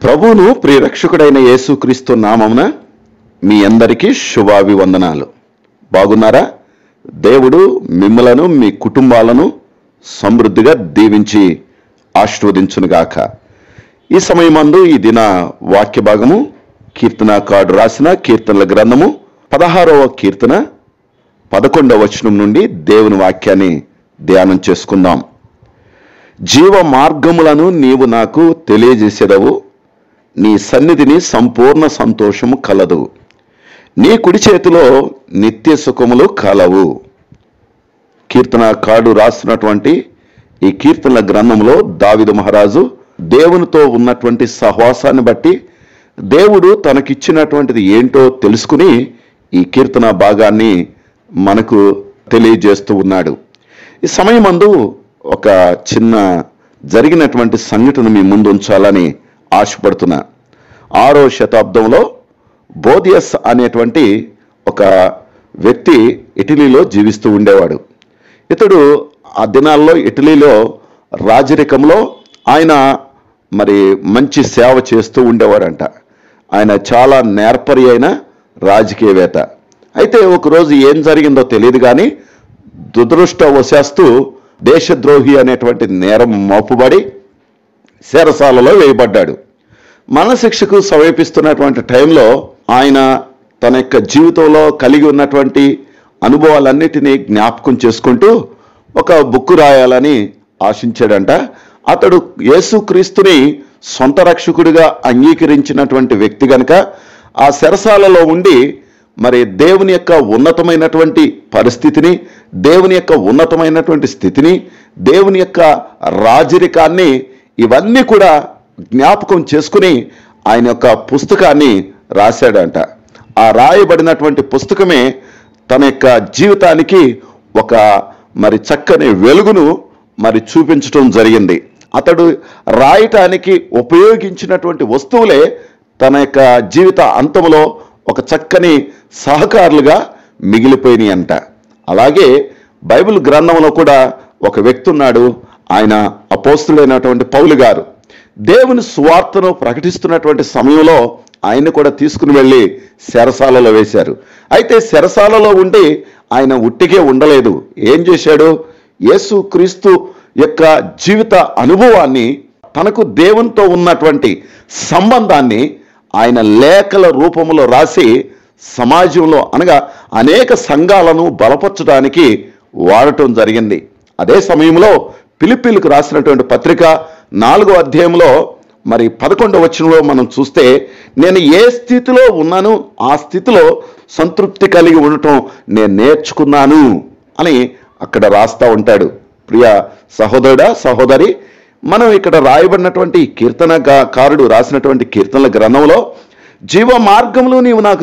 ప్రభువును ప్రియరక్షకుడైన యేసుక్రీస్తు నామమున మీ అందరికీ శుభాభివందనాలు. బాగున్నారా? దేవుడు మిమ్మలను మీ కుటుంబాలను సమృద్ధిగా దీవించి ఆశీర్వదించునుగాక. ఈ సమయమందు ఈ దిన వాక్య భాగము కీర్తనాకారుడు రాసిన కీర్తనల గ్రంథము 16వ కీర్తన 11వ వచనం నుండి దేవుని వాక్యాన్ని ధ్యానం చేసుకుందాం. జీవ మార్గములను నీవు నాకు తెలియజేసేదవు, నీ సన్నిధిని సంపూర్ణ సంతోషము కలదు, నీ కుడి చేతిలో నిత్య సుఖములు కలవు. కీర్తనకారుడు రాసినటువంటి ఈ కీర్తనల గ్రంథంలో దావీదు మహారాజు దేవునితో ఉన్నటువంటి సహవాసాన్ని బట్టి దేవుడు తనకిచ్చినటువంటిది ఏంటో తెలుసుకుని ఈ కీర్తన భాగాన్ని మనకు తెలియజేస్తూ ఉన్నాడు. ఈ సమయమందు ఒక చిన్న జరిగినటువంటి సంఘటన మీ ముందు ఉంచాలని ఆశపడుతున్నా. 6వ శతాబ్దంలో బోధియస్ అనేటువంటి ఒక వ్యక్తి ఇటలీలో జీవిస్తూ ఉండేవాడు. ఇతడు ఆ దినాల్లో ఇటలీలో రాజరికంలో ఆయన మంచి సేవ చేస్తూ ఉండేవాడంట. ఆయన చాలా నేర్పరి అయిన రాజకీయవేత్త. అయితే ఒకరోజు ఏం జరిగిందో తెలియదు కానీ దురదృష్టవశాత్తు దేశద్రోహి అనేటువంటి నేరం మోపబడి చెరసాలలో వేయబడ్డాడు. మరణశిక్షకు సమీపిస్తున్నటువంటి టైంలో ఆయన తన యొక్క జీవితంలో కలిగి ఉన్నటువంటి అనుభవాలన్నిటినీ జ్ఞాపకం చేసుకుంటూ ఒక బుక్ రాయాలని ఆశించాడంట. అతడు యేసుక్రీస్తుని సొంత రక్షకుడిగా అంగీకరించినటువంటి వ్యక్తి కనుక ఆ చెరసాలలో ఉండి దేవుని యొక్క ఉన్నతమైనటువంటి పరిస్థితిని, దేవుని యొక్క ఉన్నతమైనటువంటి స్థితిని, దేవుని యొక్క రాజరికాన్ని ఇవన్నీ కూడా జ్ఞాపకం చేసుకుని ఆయన యొక్క పుస్తకాన్ని రాశాడంట. ఆ రాయబడినటువంటి పుస్తకమే తన యొక్క జీవితానికి ఒక చక్కని వెలుగును చూపించడం జరిగింది. అతడు రాయటానికి ఉపయోగించినటువంటి వస్తువులే తన యొక్క జీవిత అంతంలో ఒక చక్కని సహకారులుగా మిగిలిపోయినాయి అంట. అలాగే బైబిల్ గ్రంథంలో కూడా ఒక వ్యక్తి ఉన్నాడు. ఆయన అపోస్తులైనటువంటి పౌలు గారు దేవుని సువార్తను ప్రకటిస్తున్నటువంటి సమయంలో ఆయన కూడా తీసుకుని వెళ్ళి చెరసాలలో వేశారు. అయితే చెరసాలలో ఉండి ఆయన ఉట్టిగే ఉండలేదు. ఏం చేశాడు? యేసుక్రీస్తు యొక్క జీవిత అనుభవాన్ని, తనకు దేవునితో ఉన్నటువంటి సంబంధాన్ని ఆయన లేఖల రూపంలో రాసి సమాజంలో అనగా అనేక సంఘాలను బలపరచడానికి వాడటం జరిగింది. అదే సమయంలో ఫిలిప్పీలకు రాసినటువంటి పత్రిక 4వ అధ్యాయంలో 11వ వచనంలో మనం చూస్తే, నేను ఏ స్థితిలో ఉన్నాను ఆ స్థితిలో సంతృప్తి కలిగి ఉండటం నేను నేర్చుకున్నాను అని అక్కడ రాస్తా ఉంటాడు. ప్రియ సహోదరుడా, సహోదరి, మనం ఇక్కడ రాయబడినటువంటి కీర్తనకారుడు రాసినటువంటి కీర్తనల గ్రంథంలో జీవ మార్గంలో నీవు నాకు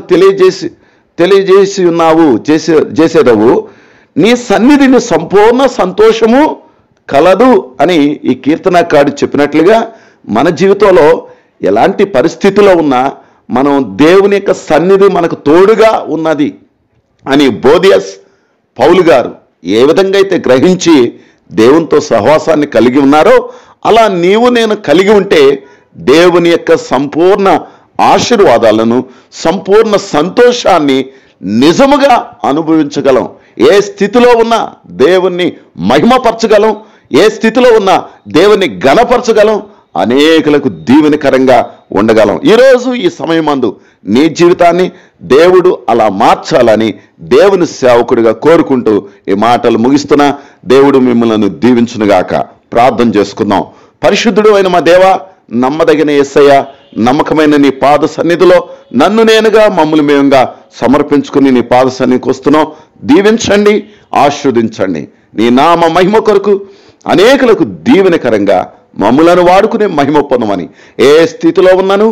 తెలియజేసి ఉన్నావు, చేసేదవు, నీ సన్నిధిని సంపూర్ణ సంతోషము కలదు అని ఈ కీర్తనకారుడు చెప్పినట్లుగా మన జీవితంలో ఎలాంటి పరిస్థితిలో ఉన్నా మనం దేవుని యొక్క సన్నిధి మనకు తోడుగా ఉన్నది అని బోధియస్ పౌలు గారు ఏ విధంగా అయితే గ్రహించి దేవునితో సహవాసాన్ని కలిగి ఉన్నారో అలా నీవు నేను కలిగి ఉంటే దేవుని యొక్క సంపూర్ణ ఆశీర్వాదాలను, సంపూర్ణ సంతోషాన్ని నిజముగా అనుభవించగలం. ఏ స్థితిలో ఉన్నా దేవుణ్ణి మహిమపరచగలం, ఏ స్థితిలో ఉన్నా దేవుణ్ణి ఘనపరచగలం, అనేకులకు దీవెనకరంగా ఉండగలం. ఈరోజు ఈ సమయమందు నీ జీవితాన్ని దేవుడు అలా మార్చాలని దేవుని సేవకుడిగా కోరుకుంటూ ఈ మాటలు ముగిస్తున్నా. దేవుడు మిమ్మల్ని దీవించునుగాక. ప్రార్థన చేసుకుందాం. పరిశుద్ధుడు అయిన మా దేవ, నమ్మదగిన యేసయ్య, నమ్మకమైన నీ పాద సన్నిధిలో నన్ను నేనుగా మమ్మల్ని మేముగా సమర్పించుకుని నీ పాద సన్నిధికి వస్తున్నాం. దీవించండి, ఆశీర్వదించండి. నీ నామ మహిమ కొరకు అనేకులకు దీవెనకరంగా మమ్ములను వాడుకునే మహిమ పొందమని, ఏ స్థితిలో ఉన్నాను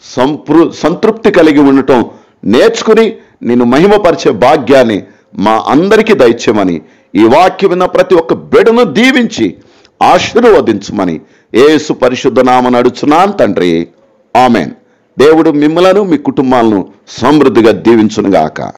సంతృప్తి కలిగి ఉండటం నేర్చుకుని నిన్ను మహిమపరిచే భాగ్యాన్ని మా అందరికీ దయచేయమని, ఈ వాక్యం విన్న ప్రతి ఒక్క బిడ్డను దీవించి ఆశీర్వదించమని యేసు పరిశుద్ధ నామమున అడుగుచున్నాను తండ్రి. ఆమెన్. దేవుడు మిమ్మలను మీ కుటుంబాలను సమృద్ధిగా దీవించునుగాక.